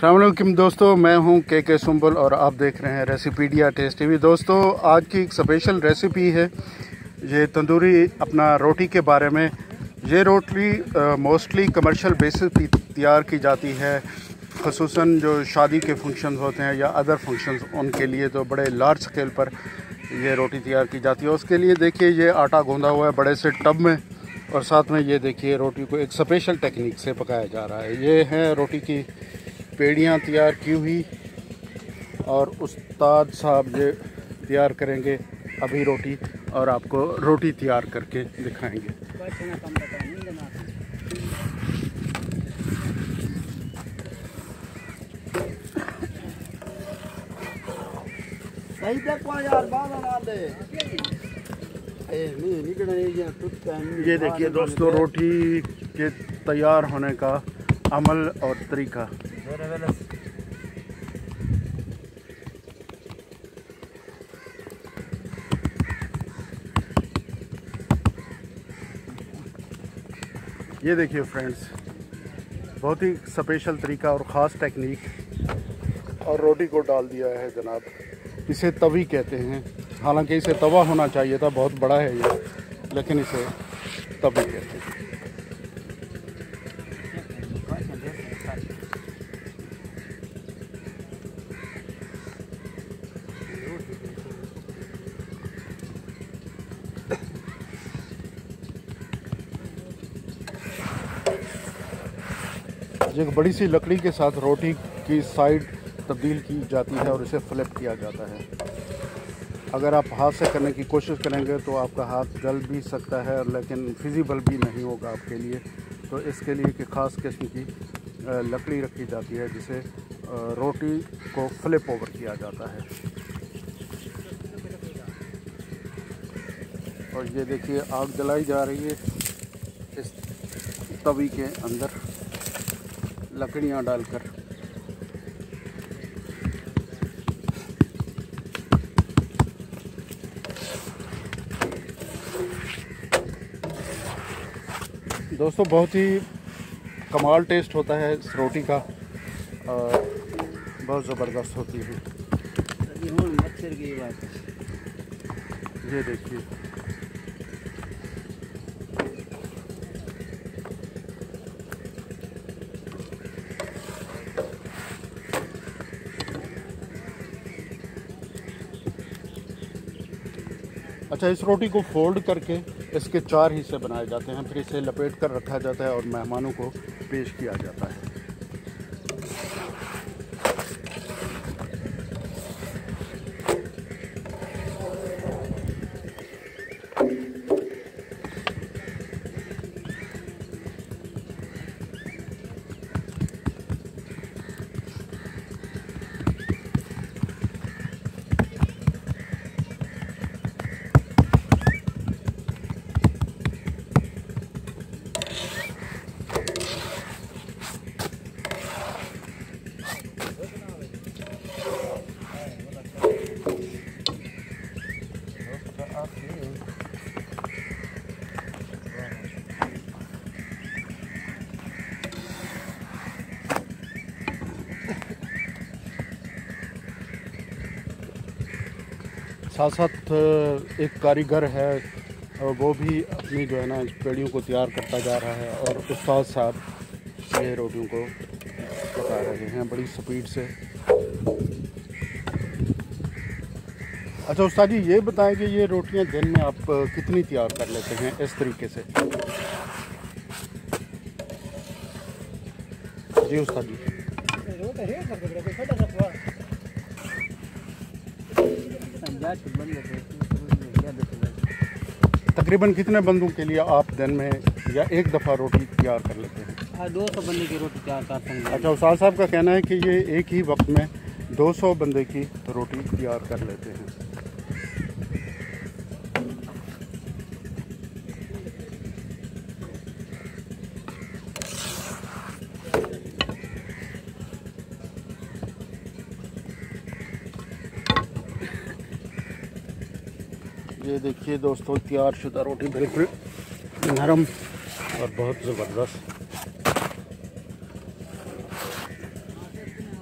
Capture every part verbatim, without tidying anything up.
अस्सलाम वालेकुम दोस्तों, मैं हूं के के सुंबल और आप देख रहे हैं रेसिपीडिया टेस्ट टीवी। दोस्तों, आज की एक स्पेशल रेसिपी है ये तंदूरी अपना रोटी के बारे में। ये रोटी मोस्टली कमर्शियल बेसिस पे तैयार की जाती है, ख़ुसूसन जो शादी के फंक्शन होते हैं या अदर फंक्शंस, उनके लिए तो बड़े लार्ज स्केल पर ये रोटी तैयार की जाती है। उसके लिए देखिए ये आटा गूंदा हुआ है बड़े से टब में, और साथ में ये देखिए रोटी को एक स्पेशल टेक्निक से पकाया जा रहा है। ये है रोटी की पेड़ियाँ तैयार की हुई, और उस्ताद साहब ये तैयार करेंगे अभी रोटी, और आपको रोटी तैयार करके दिखाएंगे। ये देखिए दोस्तों रोटी के तैयार होने का अमल और तरीका। ये देखिए फ्रेंड्स, बहुत ही स्पेशल तरीका और ख़ास टेक्निक। और रोटी को डाल दिया है जनाब, इसे तवी कहते हैं। हालांकि इसे तवा होना चाहिए था, बहुत बड़ा है ये, लेकिन इसे तवी कहते हैं। एक बड़ी सी लकड़ी के साथ रोटी की साइड तब्दील की जाती है और इसे फ्लिप किया जाता है। अगर आप हाथ से करने की कोशिश करेंगे तो आपका हाथ जल भी सकता है, लेकिन फिजिबल भी नहीं होगा आपके लिए। तो इसके लिए कि ख़ास किस्म की लकड़ी रखी जाती है जिसे रोटी को फ्लिप ओवर किया जाता है। और ये देखिए आग जलाई जा रही है इस तवी के अंदर लकड़ियाँ डालकर। दोस्तों, बहुत ही कमाल टेस्ट होता है इस रोटी का, और बहुत ज़बरदस्त होती है। ये देखिए अच्छा, इस रोटी को फोल्ड करके इसके चार हिस्से बनाए जाते हैं, फिर इसे लपेट कर रखा जाता है और मेहमानों को पेश किया जाता है। साथ साथ एक कारीगर है, वो भी अपनी जो है ना पेड़ियों को तैयार करता जा रहा है, और उस्ताद साहब ये रोटियों को पका रहे हैं बड़ी स्पीड से। अच्छा उस्ताद जी, ये बताएं कि ये रोटियां दिन में आप कितनी तैयार कर लेते हैं इस तरीके से? जी उस्ताद जी, तकरीबन कितने बंदों के लिए आप दिन में या एक दफ़ा रोटी तैयार कर लेते हैं? दो सौ बंदे की रोटी तैयार करते हैं। अच्छा, उस्ताद साहब का कहना है कि ये एक ही वक्त में दो सौ बंदे की रोटी तैयार कर लेते हैं। ये देखिए दोस्तों, तैयार शुदा रोटी बिल्कुल नरम और बहुत ज़बरदस्त।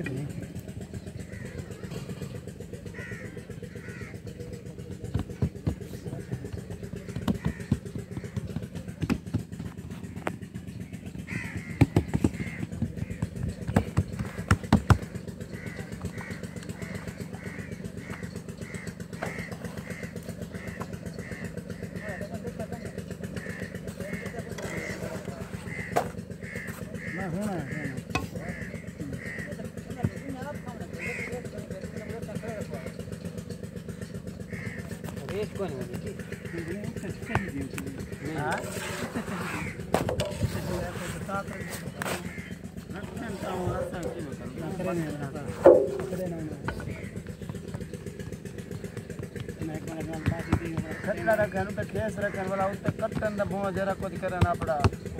खटला रखन तो खेस रखन वाला उस तक कट्टन द भो जरा कुछ करना पड़ा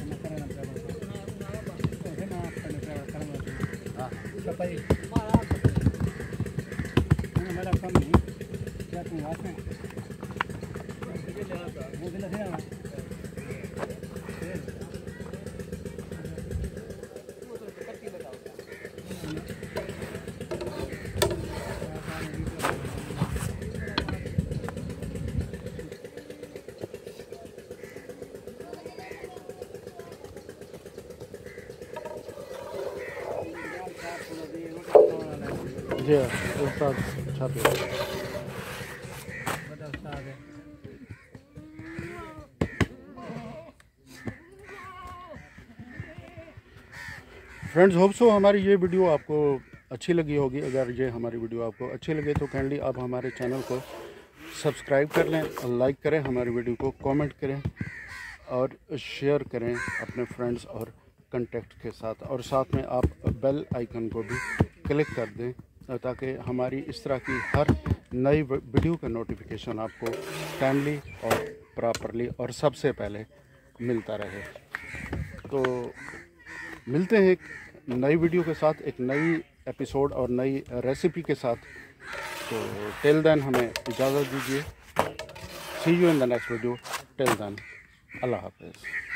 हां चपाई मेरा कम नहीं क्या तुम वास में वो दिला है ना जी उस्ताद छापे फ्रेंड्स, होप सो हमारी ये वीडियो आपको अच्छी लगी होगी। अगर ये हमारी वीडियो आपको अच्छी लगे तो काइंडली आप हमारे चैनल को सब्सक्राइब कर लें, लाइक करें, हमारी वीडियो को कमेंट करें और शेयर करें अपने फ्रेंड्स और कांटेक्ट के साथ, और साथ में आप बेल आइकन को भी क्लिक कर दें ताकि हमारी इस तरह की हर नई वीडियो का नोटिफिकेशन आपको टाइमली और प्रॉपरली और सबसे पहले मिलता रहे। तो मिलते हैं एक नई वीडियो के साथ, एक नई एपिसोड और नई रेसिपी के साथ। तो टिल देन हमें इजाज़त दीजिए। See you in the next video. Till then अल्लाह हाफ़िज़।